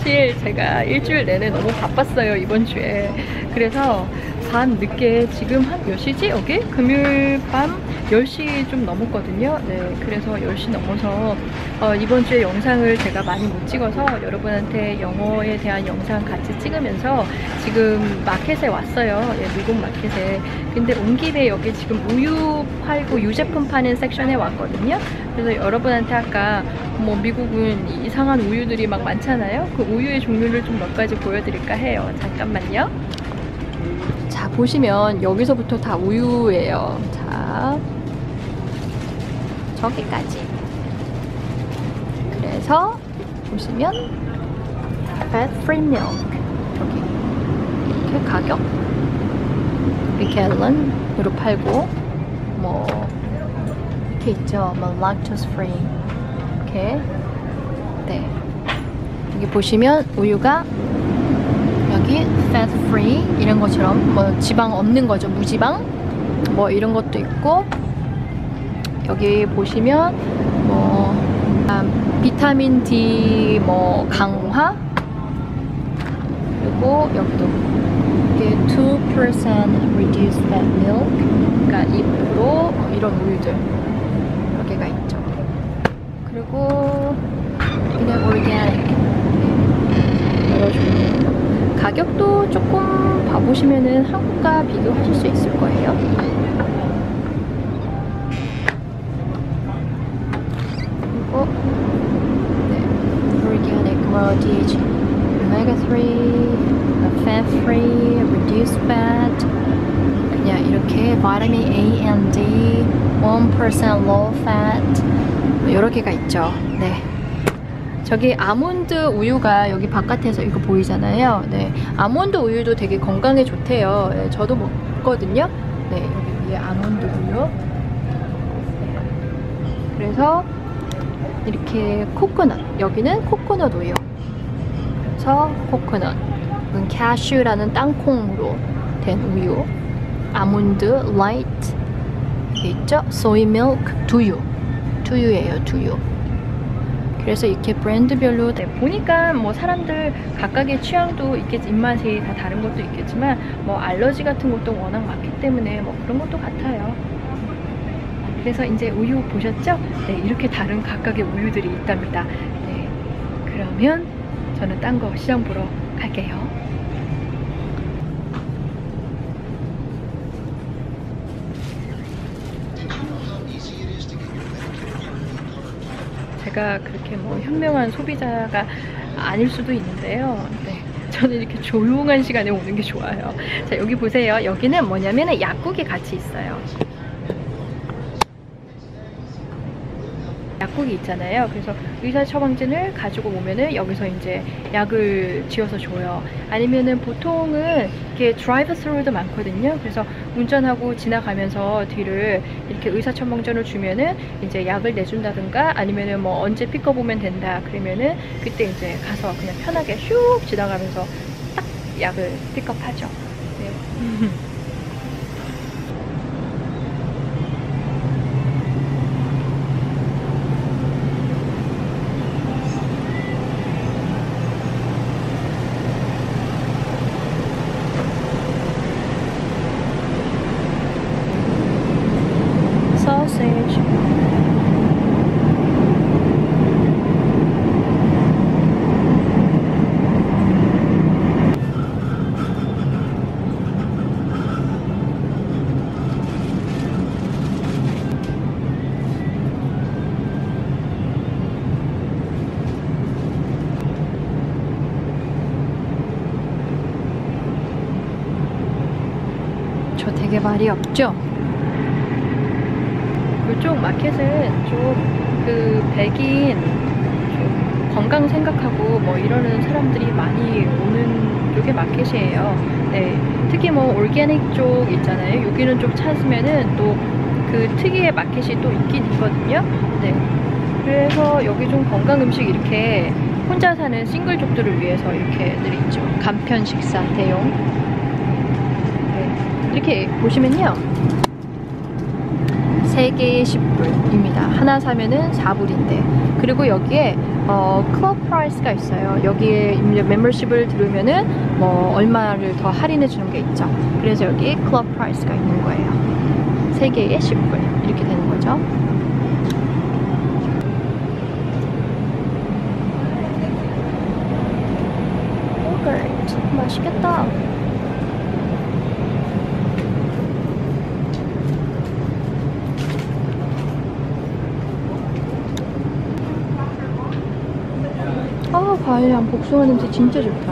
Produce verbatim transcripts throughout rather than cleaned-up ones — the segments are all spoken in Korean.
사실 제가 일주일 내내 너무 바빴어요, 이번 주에. 그래서 밤 늦게, 지금 한 몇 시지 여기? 금요일 밤 열 시 좀 넘었거든요. 네, 그래서 열 시 넘어서 어, 이번 주에 영상을 제가 많이 못 찍어서 여러분한테 영어에 대한 영상 같이 찍으면서 지금 마켓에 왔어요. 예, 미국 마켓에. 근데 온 길에 여기 지금 우유 팔고 유제품 파는 섹션에 왔거든요. 그래서 여러분한테 아까 뭐 미국은 이상한 우유들이 막 많잖아요. 그 우유의 종류를 좀 몇 가지 보여드릴까 해요. 잠깐만요. 자, 보시면 여기서부터 다 우유예요. 자, 저기까지. 그래서 보시면 fat free milk, 여기 이렇게 가격 일 갤런으로 팔고, 뭐 이렇게 있죠. 뭐 lactose free 이렇게. 네, 여기 보시면 우유가 여기 fat free 이런 것처럼 뭐 지방 없는 거죠. 무지방 뭐 이런 것도 있고, 여기 보시면 뭐 아, 비타민 D 뭐 강화, 그리고 여기도 이게 two percent reduced fat milk, 그러니까 이 퍼센트 뭐 이런 우유들 여기가 있죠. 그리고 그냥 organic 여러 종류. 가격도 조금 봐보시면은 한국과 비교하실 수 있을 거예요. 그리고 네, organic, 뭐 디에이치, omega three, fat free, reduced fat, 그냥 이렇게 vitamin A and D, one percent low fat 여러 개가 있죠. 네. 저기 아몬드 우유가 여기 바깥에서 이거 보이잖아요. 네, 아몬드 우유도 되게 건강에 좋대요. 네, 저도 먹거든요. 네, 여기 위에 아몬드 우유. 네. 그래서 이렇게 코코넛, 여기는 코코넛 우유. 그래서 코코넛, 이건 캐슈라는 땅콩으로 된 우유. 아몬드 라이트 여기 있죠. 소이 밀크, 두유, 두유예요, 두유. 그래서 이렇게 브랜드별로, 네, 보니까 뭐 사람들 각각의 취향도 있겠지, 입맛이 다 다른 것도 있겠지만 뭐 알러지 같은 것도 워낙 많기 때문에 뭐 그런 것도 같아요. 그래서 이제 우유 보셨죠? 네, 이렇게 다른 각각의 우유들이 있답니다. 네, 그러면 저는 딴 거 시장 보러 갈게요. 제가 그렇게 뭐 현명한 소비자가 아닐 수도 있는데요. 네, 저는 이렇게 조용한 시간에 오는 게 좋아요. 자, 여기 보세요. 여기는 뭐냐면 약국이 같이 있어요. 약국이 있잖아요. 그래서 의사 처방전을 가지고 오면은 여기서 이제 약을 지어서 줘요. 아니면은 보통은 이렇게 드라이브 스루도 많거든요. 그래서 운전하고 지나가면서 뒤를 이렇게 의사 처방전을 주면은 이제 약을 내준다든가, 아니면은 뭐 언제 픽업 오면 된다 그러면은 그때 이제 가서 그냥 편하게 슉 지나가면서 딱 약을 픽업하죠. 네. sausage. 저 되게 말이 없죠? 이쪽 마켓은 좀 그 백인 좀 건강 생각하고 뭐 이러는 사람들이 많이 오는 쪽의 마켓이에요. 네, 특히 뭐 올게닉 쪽 있잖아요. 여기는 좀 찾으면은 또 그 특이의 마켓이 또 있긴 있거든요. 네, 그래서 여기 좀 건강 음식 이렇게 혼자 사는 싱글족들을 위해서 이렇게 늘 있죠. 간편 식사 대용. 네, 이렇게 보시면요. 세 개에 십 불입니다. 하나 사면은 사 불인데. 그리고 여기에 어, 클럽 프라이스가 있어요. 여기에 멤버십을 들으면은 뭐 얼마를 더 할인해 주는 게 있죠. 그래서 여기 클럽 프라이스가 있는 거예요. 세 개에 십 불 이렇게 되는 거죠. 요거트 맛있겠다. 아, 과일향 복숭아 냄새 진짜 좋다.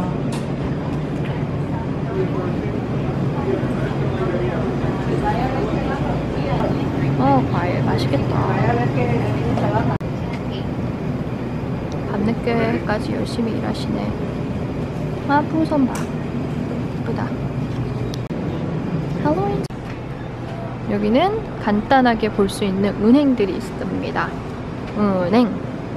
아, 과일 맛있겠다. 밤늦게까지 열심히 일하시네. 아, 풍선 봐. 예쁘다. 할로윈. 여기는 간단하게 볼 수 있는 은행들이 있습니다. 은행.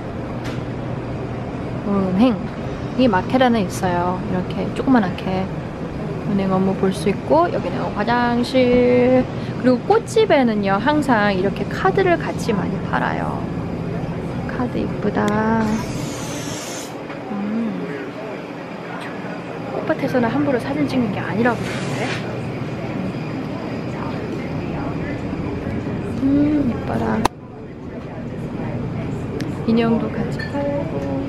은행이 마켓 안에 있어요. 이렇게 조그만하게 은행 업무 볼 수 있고, 여기는 화장실. 그리고 꽃집에는요 항상 이렇게 카드를 같이 많이 팔아요. 카드 이쁘다. 음. 꽃밭에서는 함부로 사진 찍는 게 아니라고 그러는데. 음, 이뻐라. 인형도 같이 팔고.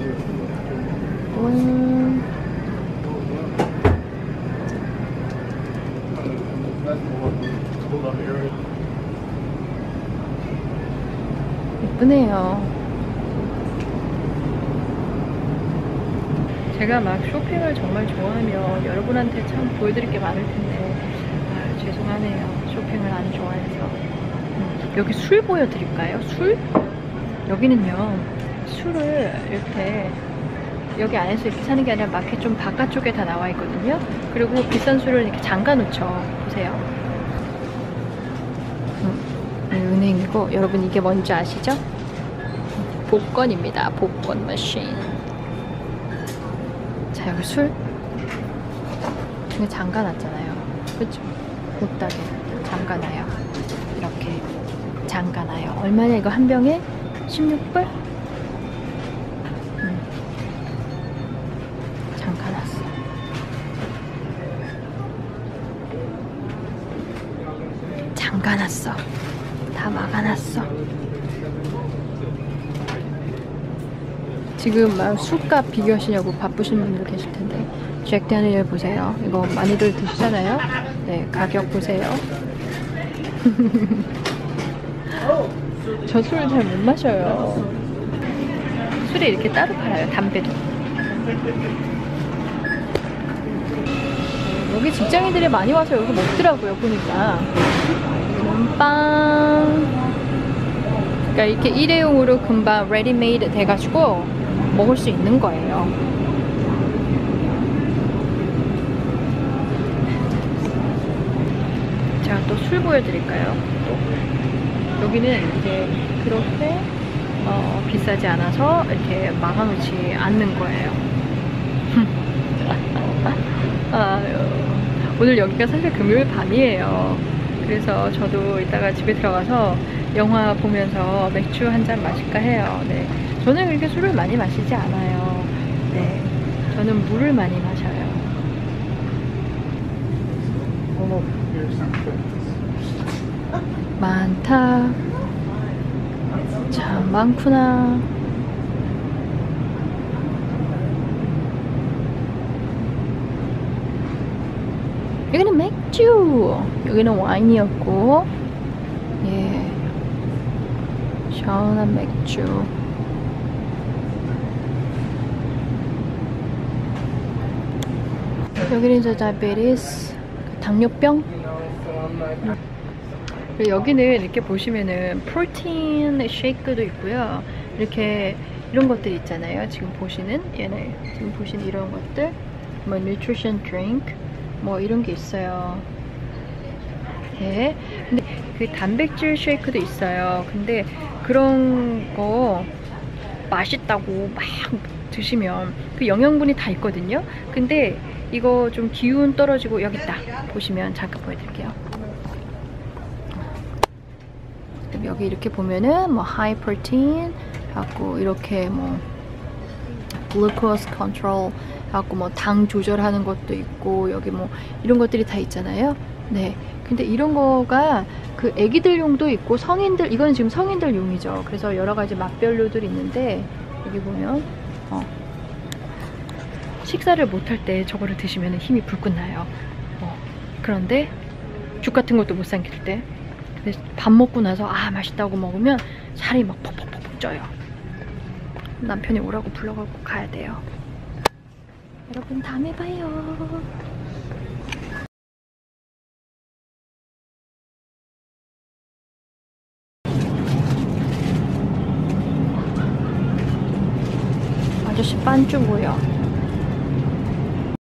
음. 예쁘네요. 제가 막 쇼핑을 정말 좋아하면 여러분한테 참 보여드릴 게 많을 텐데, 아, 죄송하네요. 쇼핑을 안 좋아해서. 음, 여기 술 보여드릴까요? 술? 여기는요 술을 이렇게 여기 안에서 이렇게 사는 게 아니라 마켓 좀 바깥쪽에 다 나와 있거든요. 그리고 비싼 술을 이렇게 잠가 놓죠. 보세요. 음, 은행이고, 여러분 이게 뭔지 아시죠? 복권입니다. 복권 머신. 자, 여기 술 이거 잠가 놨잖아요. 그쵸? 못하게 잠가 놔요. 이렇게 잠가 놔요. 얼마냐 이거 한 병에? 십육 불? 음. 잠가놨어. 잠가놨어. 다 막아놨어. 지금 막 술값 비교하시려고 바쁘신 분들 계실 텐데, 잭 다니엘 보세요. 이거 많이들 드시잖아요. 네, 가격 보세요. 저 술 잘 못 마셔요. 술이 이렇게 따로 팔아요. 담배도. 여기 직장인들이 많이 와서 여기 먹더라고요. 보니까. 여기는 빵. 그러니까 이렇게 일회용으로 금방 레디메이드 돼가지고 먹을 수 있는 거예요. 제가 또 술 보여드릴까요? 또. 여기는 이제 그렇게 어, 비싸지 않아서 이렇게 막아놓지 않는 거예요. 아유, 오늘 여기가 사실 금요일 밤이에요. 그래서 저도 이따가 집에 들어가서 영화 보면서 맥주 한 잔 마실까 해요. 네, 저는 그렇게 술을 많이 마시지 않아요. 네, 저는 물을 많이 마셔요. 어머, 많다. 참 많구나. 여기는 맥주, 여기는 와인이었고, 예, 시원한 맥주. 여기는 이제 다이아베티스, 당뇨병. 그리고 여기는 이렇게 보시면은 프로틴 쉐이크도 있고요. 이렇게 이런 것들 있잖아요. 지금 보시는 얘네, 지금 보시는 이런 것들, 뭐 nutrition drink, 뭐 이런 게 있어요. 네. 근데 그 단백질 쉐이크도 있어요. 근데 그런 거 맛있다고 막 드시면 그 영양분이 다 있거든요. 근데 이거 좀 기운 떨어지고, 여기 있다. 보시면 잠깐 보여드릴게요. 여기 이렇게 보면은 뭐 high protein 하고 이렇게 뭐 glucose control 하고 뭐 당 조절하는 것도 있고 여기 뭐 이런 것들이 다 있잖아요. 네. 근데 이런 거가 그 애기들용도 있고 성인들, 이거는 지금 성인들용이죠. 그래서 여러 가지 맛별로들이 있는데 여기 보면 어, 식사를 못할 때 저거를 드시면 힘이 불끈 나요. 어, 그런데 죽 같은 것도 못 삼킬 때 밥 먹고 나서 아 맛있다고 먹으면 살이 막 퍽퍽퍽 쪄요. 남편이 오라고 불러갖고 가야 돼요. 여러분 다음에 봐요. 아저씨 빤쭈고요.